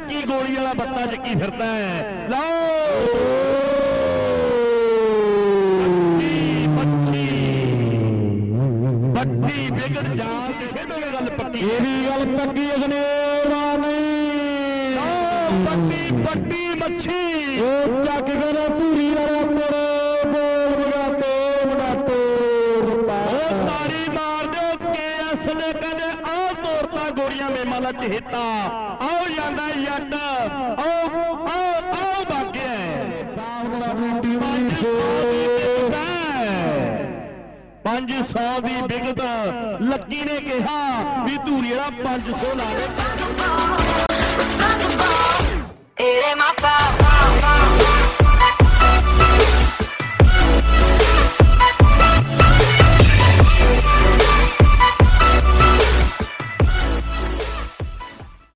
ਚੱਕੀ ਗੋਲੀ वाला बत्ता ਚੱਕੀ फिरता है। लाओ पट्टी बिगड़ जाल खेडोगे गल पक्की गल पक्की पट्टी पट्टी मच्छी चक कर पूरी तारी मार दो KS ने कहते आओ तोरता गोरियां मेमाला चहेता आओ जाना जट आओ आओ आओ बागे 500 की बिगत लक्की ने कहा भी धूरी 500 ला